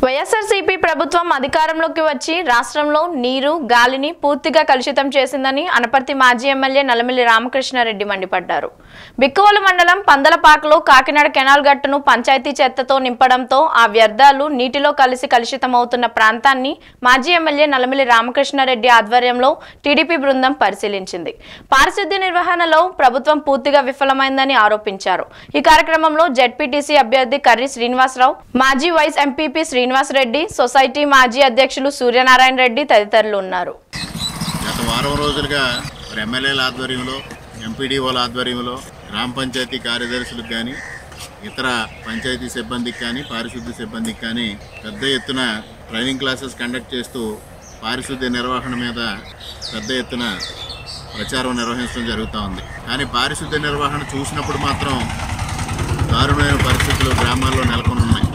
వైఎస్ఆర్సీపీ ప్రభుత్వం అధికారంలోకి వచ్చి రాష్ట్రంలో నీరు గాలిని పూర్తిగా కలుషితం చేసిందని అనపర్తి మాజీ ఎమ్మెల్యే నల్లమిల్లి రామకృష్ణారెడ్డి మండిపడ్డారు. బిక్కవోలు మండలం పందలపాకలో కాకినాడ కెనాల్ గట్టును పంచాయతీ చెత్తతో నింపడంతో ఆ వ్యర్థాలు నీటిలో కలిసి కలుషితమవుతున్న ప్రాంతాన్ని మాజీ ఎమ్మెల్యే నల్లమిల్లి రామకృష్ణారెడ్డి ఆధ్వర్యంలో టీడీపీ బృందం పరిశీలించింది. పారిశుద్ధ్య నిర్వహణలో ప్రభుత్వం పూర్తిగా విఫలమైందని ఆరోపించారు. ఈ కార్యక్రమంలో జెడ్పీటీసీ అభ్యర్థి కర్రి శ్రీనివాసరావు, మాజీ వైస్ ఎంపీపీ శ్రీనివాసరెడ్డి, సొసైటీ మాజీ అధ్యక్షులు సూర్యనారాయణ రెడ్డి తదితరులు ఉన్నారు. గత వారం రోజులుగా ఎమ్మెల్యేల ఆధ్వర్యంలో, ఎంపీడీఓల ఆధ్వర్యంలో, గ్రామ పంచాయతీ కార్యదర్శులకు కానీ, ఇతర పంచాయతీ సిబ్బందికి కానీ, పారిశుద్ధ్య సిబ్బందికి కానీ పెద్ద ఎత్తున ట్రైనింగ్ క్లాసెస్ కండక్ట్ చేస్తూ పారిశుద్ధ్య నిర్వహణ మీద పెద్ద ఎత్తున ప్రచారం నిర్వహించడం జరుగుతూ ఉంది. కానీ పారిశుద్ధ్య నిర్వహణ చూసినప్పుడు మాత్రం దారుణమైన పరిస్థితులు గ్రామాల్లో నెలకొని ఉన్నాయి.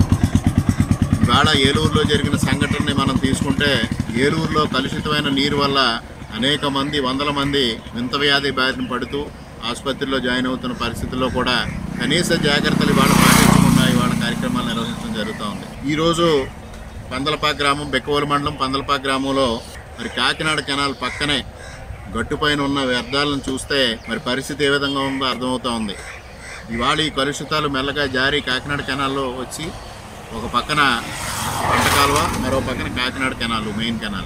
ఇవాళ ఏలూరులో జరిగిన సంఘటనని మనం తీసుకుంటే, ఏలూరులో కలుషితమైన నీరు వల్ల అనేక మంది, వందల మంది వింత వ్యాధి బారిన పడుతూ ఆసుపత్రిలో జాయిన్ అవుతున్న పరిస్థితుల్లో కూడా కనీస జాగ్రత్తలు ఇవాళ పాటించకుండా ఇవాళ కార్యక్రమాలు నిర్వహించడం జరుగుతూ ఉంది. ఈరోజు పందలపాక గ్రామం, బిక్కవోలు మండలం పందలపాక గ్రామంలో మరి కాకినాడ కెనాల్ పక్కనే గట్టుపైన ఉన్న వ్యర్థాలను చూస్తే మరి పరిస్థితి ఏ విధంగా ఉందో అర్థమవుతూ ఉంది. ఇవాళ ఈ కలుషితాలు మెల్లగా జారి కాకినాడ కెనాల్లో వచ్చి ఒక పక్కన పంట కాలువ, మరో పక్కన కాకినాడ కెనాల్, మెయిన్ కెనాల్.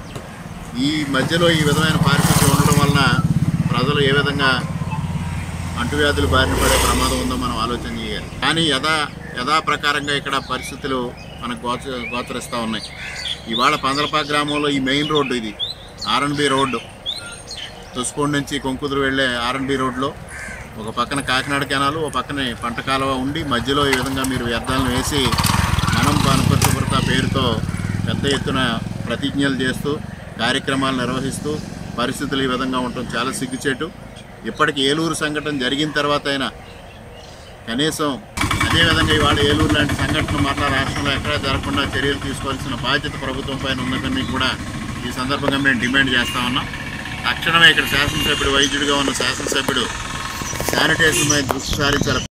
ఈ మధ్యలో ఈ విధమైన పారిశుద్ధ్యం ఉండడం వలన ప్రజలు ఏ విధంగా అంటువ్యాధులు బారిన పడే ప్రమాదం ఉందో మనం ఆలోచన చేయాలి. కానీ యథాప్రకారంగా ఇక్కడ పరిస్థితులు మనకు గోచరిస్తూ ఉన్నాయి. ఇవాళ పందలపాక గ్రామంలో ఈ మెయిన్ రోడ్డు, ఇది ఆర్ఎన్బి రోడ్డు, తుస్పూడి నుంచి కొంకుదురు వెళ్ళే ఆర్ఎన్బి రోడ్లో ఒక పక్కన కాకినాడ కెనాలు, ఒక పక్కన పంట కాలువ ఉండి మధ్యలో ఈ విధంగా మీరు వ్యర్థాలను వేసి మనం పరిశుభ్రత పేరుతో పెద్ద ఎత్తున ప్రతిజ్ఞలు చేస్తూ కార్యక్రమాలు నిర్వహిస్తూ పరిస్థితులు ఈ విధంగా ఉండటం చాలా సిగ్గుచేటు. ఇప్పటికి ఏలూరు సంఘటన జరిగిన తర్వాత అయినా కనీసం అదేవిధంగా ఇవాళ ఏలూరు లాంటి సంఘటన మరలా రాష్ట్రంలో ఎక్కడా జరగకుండా చర్యలు తీసుకోవాల్సిన బాధ్యత ప్రభుత్వం పైన ఉందని కూడా ఈ సందర్భంగా మేము డిమాండ్ చేస్తూ ఉన్నాం. తక్షణమే ఇక్కడ శాసనసభ్యుడు, వైద్యుడిగా ఉన్న శాసనసభ్యుడు శానిటేషన్ మీద దృష్టి సారించాలి.